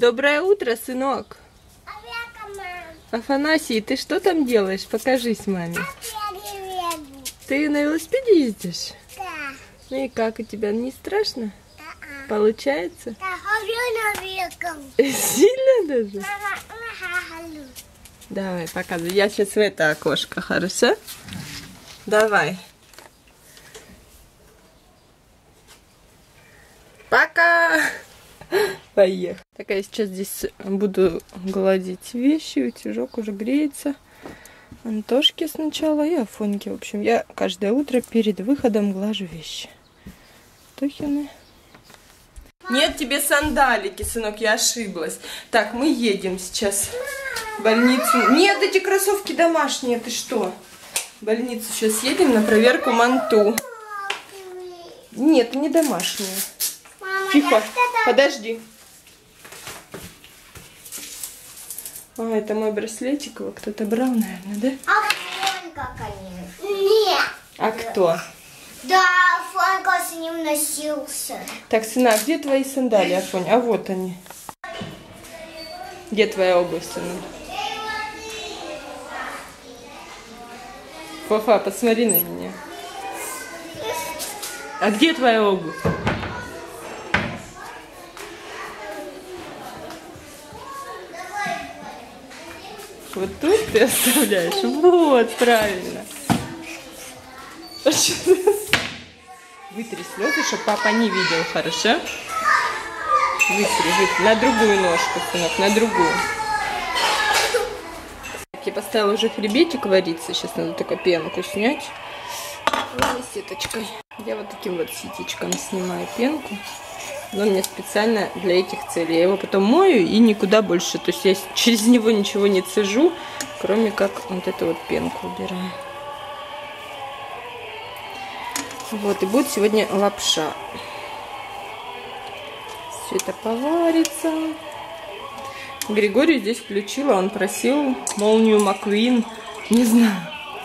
Доброе утро, сынок. Афанасий, ты что там делаешь? Покажись маме. Ты на велосипеде ездишь? Да. Ну и как, у тебя не страшно? Получается? Сильно даже? Давай, показывай. Я сейчас в это окошко, хорошо? Давай. Пока! Поехали. Так, я сейчас здесь буду гладить вещи. Утюжок уже греется. Антошке сначала и Афоньке. В общем, я каждое утро перед выходом глажу вещи. Тохины. Нет тебе сандалики, сынок, я ошиблась. Так, мы едем сейчас в больницу. Нет, эти кроссовки домашние, ты что? В больницу сейчас едем на проверку манту. Нет, не домашние. Тихо, подожди. А, это мой браслетик, его кто-то брал, наверное, да? Афонька, конечно. Нет. А кто? Да, Афонька с ним носился. Так, сына, где твои сандалии, Афонь? А вот они. Где твоя обувь, сына? Фафа, посмотри на меня. А где твоя обувь? Вот тут ты оставляешь? Вот, правильно. Вытри слезы, чтобы папа не видел, хорошо? Вытри. На другую ножку, сынок, на другую. Я поставила уже хребетик вариться. Сейчас надо только пенку снять. Сеточкой. Я вот таким вот ситечком снимаю пенку. Но мне специально для этих целей. Я его потом мою и никуда больше. То есть я через него ничего не цежу, кроме как вот эту вот пенку убираю. Вот, и будет сегодня лапша. Все это поварится. Григорий здесь включила, он просил молнию Маквин. Не знаю,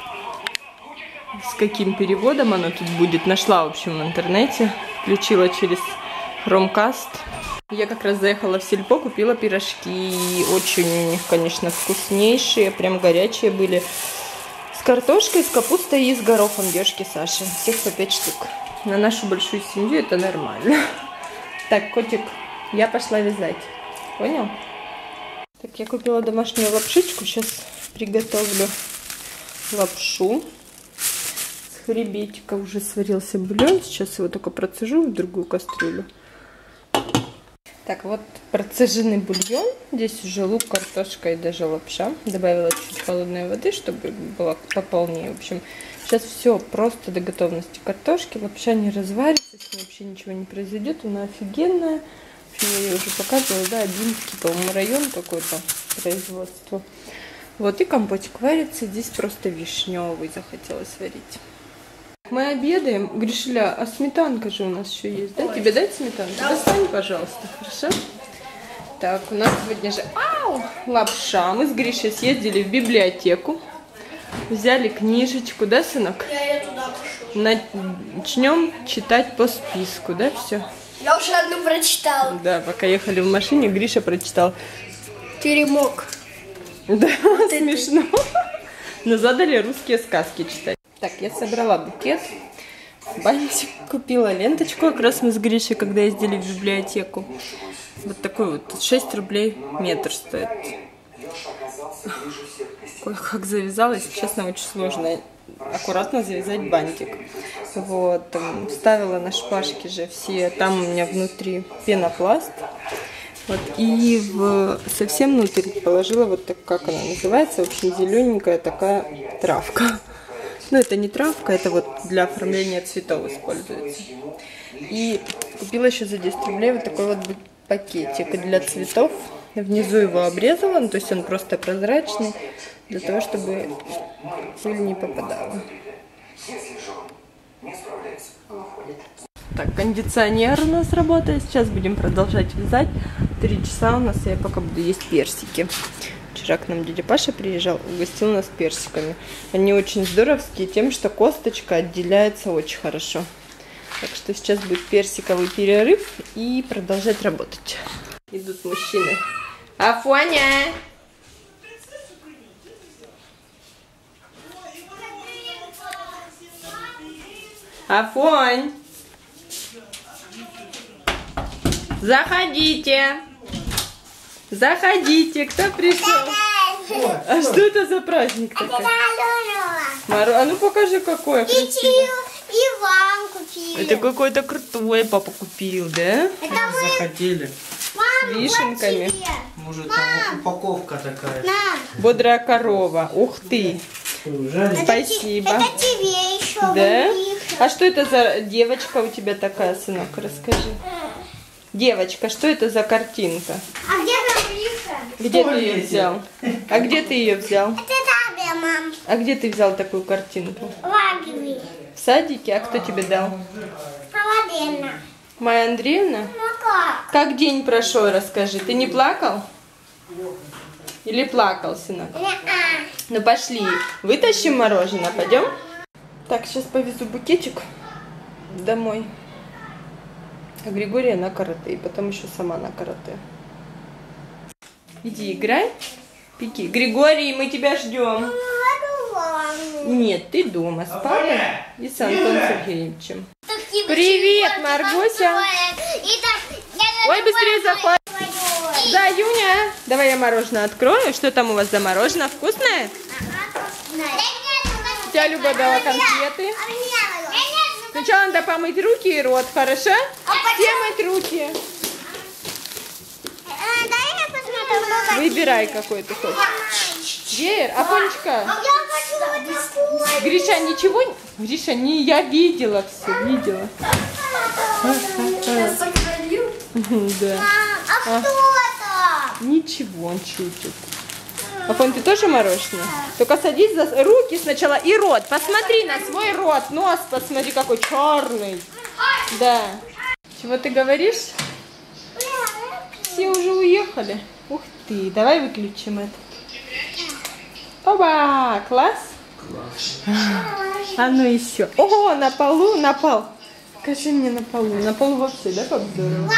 с каким переводом она тут будет. Нашла, в общем, в интернете. Включила через Chromecast. Я как раз заехала в сельпо, купила пирожки. Очень у них, конечно, вкуснейшие, прям горячие были. С картошкой, с капустой и с горохом девушки Саши. Всех по 5 штук. На нашу большую семью это нормально. Так, котик, я пошла вязать. Понял? Так, я купила домашнюю лапшичку. Сейчас приготовлю лапшу. С хребетика уже сварился бульон. Сейчас его только процежу в другую кастрюлю. Так, вот процеженный бульон. Здесь уже лук, картошка и даже лапша. Добавила чуть холодной воды, чтобы было пополнее. В общем, сейчас все просто до готовности картошки. Лапша не разварится, с ней вообще ничего не произойдет. Она офигенная. В общем, я ее уже показывала, да, Одинский, по-моему, район какой-то производства. Вот и компотик варится. Здесь просто вишневый захотелось сварить. Мы обедаем. Гришеля, а сметанка же у нас еще есть, да? Тебе дать сметанку? Достань, пожалуйста, хорошо? Так, у нас сегодня же лапша. Мы с Гришей съездили в библиотеку. Взяли книжечку, да, сынок? Я туда пошел. Начнем читать по списку, да, все? Я уже одну прочитала. Да, пока ехали в машине, Гриша прочитал. Теремок. Да, смешно. Но задали русские сказки читать. Так, я собрала букет, бантик купила, ленточку. Как раз мы с Гришей, когда ездили в библиотеку. Вот такой вот, 6 рублей метр стоит. Как завязалась, честно, очень сложно аккуратно завязать бантик. Вот, вставила на шпажки же все, там у меня внутри пенопласт. Вот, и совсем внутрь положила вот так, как она называется, в общем, зелененькая такая травка. Ну, это не травка, это вот для оформления цветов используется. И купила еще за 10 рублей вот такой вот пакетик для цветов. Внизу его обрезала, ну, то есть он просто прозрачный, для того, чтобы пыль не попадала. Так, кондиционер у нас работает. Сейчас будем продолжать вязать. 3 часа у нас, я пока буду есть персики. Вчера к нам дядя Паша приезжал, угостил нас персиками. Они очень здоровские тем, что косточка отделяется очень хорошо. Так что сейчас будет персиковый перерыв и продолжать работать. Идут мужчины. Афоня! Афонь! Заходите! Заходите! Кто пришел? А что это за праздник такой? А ну покажи, какое красивое. Иван купил. Это какой-то крутой папа купил, да? Захотели. С вишенками. Может, там упаковка такая. Бодрая корова. Ух ты! Спасибо. Это тебе еще. Да? А что это за девочка у тебя такая, сынок? Расскажи. Девочка, что это за картинка? А где Гавриша? Где ты ее взял? А где ты ее взял? Это тебе, мам. А где ты взял такую картинку? Лагерь. В садике? А кто тебе дал? Холодильно. Майя Андреевна? Ну как? Как день прошел, расскажи. Ты не плакал? Или плакал, сынок? Ну пошли, вытащим мороженое, пойдем? Так, сейчас повезу букетик домой. А Григория на карате, и потом еще сама на карате. Иди играй, пеки. Григорий, мы тебя ждем. Нет, ты дома с папой и с Антоном Сергеевичем. Привет, Маргося. Ой, быстрее заходи. Да, Юня. Давай я мороженое открою. Что там у вас за мороженое? Вкусное? У тебя Люба дала конфеты. Сначала надо помыть руки и рот, хорошо? Все мыть руки. Выбирай, какой ты хочешь. Веер, Афонечка. Гриша, ничего? Гриша, не, я видела все, видела. Да. А что это? Ничего, он шутит. Афон, ты тоже мороженое? Только садись за руки сначала и рот. Посмотри на свой рот, нос посмотри, какой черный. Да. Чего ты говоришь? Все уже уехали. Ух ты, давай выключим это. Оба, класс? А ну еще. О, на полу, на пол. Покажи мне на полу. На полу вообще, да, как здорово?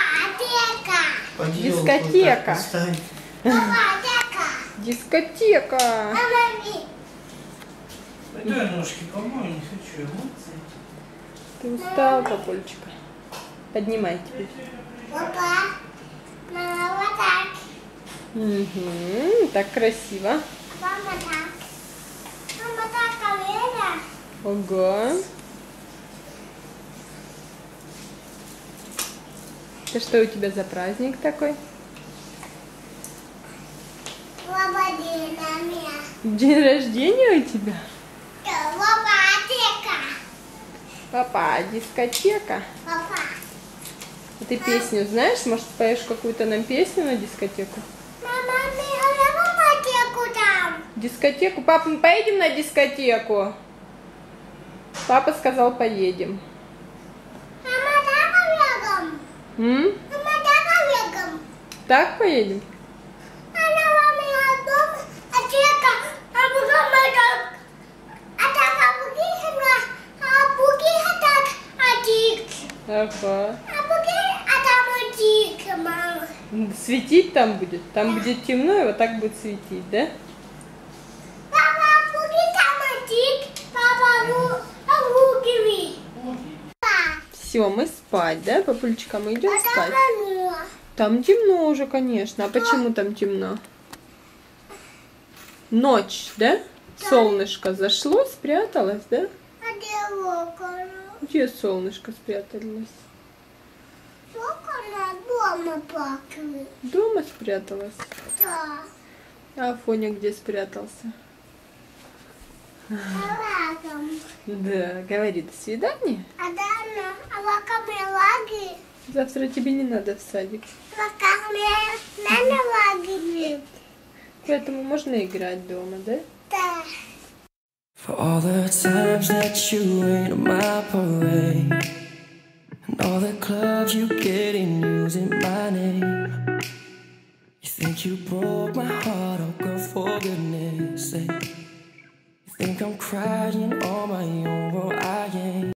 Дискотека. Дискотека. Пойду ножки помою, не хочу. Ты устал, папульчика? Поднимай теперь. Папа, мама, вот так. Угу, так красиво. Мама так. Мама так, колено. Ого. Это что у тебя за праздник такой? День рождения у тебя? Папа, дискотека. Папа. А ты песню знаешь? Может, споешь какую-то нам песню на дискотеку? Мама, дискотеку там. Дискотеку? Папа, мы поедем на дискотеку? Папа сказал, поедем. Мама, так бегом. Мама, так бегом. Так поедем? Ага. Светить там будет? Там будет темно, и вот так будет светить, да? Все, мы спать, да, папулечка? Мы идем спать. Там темно уже, конечно. А почему там темно? Ночь, да? Солнышко зашло, спряталось, да? Где солнышко спряталось? Дома плакали. Дома спряталась? Да. А Афоня где спрятался? Рядом. Да, говори, до свидания. Завтра тебе не надо в садик. Поэтому можно играть дома, да? Да. For all the times that you ain't on my parade, and all the clubs you get in using my name. You think you broke my heart, oh girl, for goodness sake. You think I'm crying on my own, well I ain't.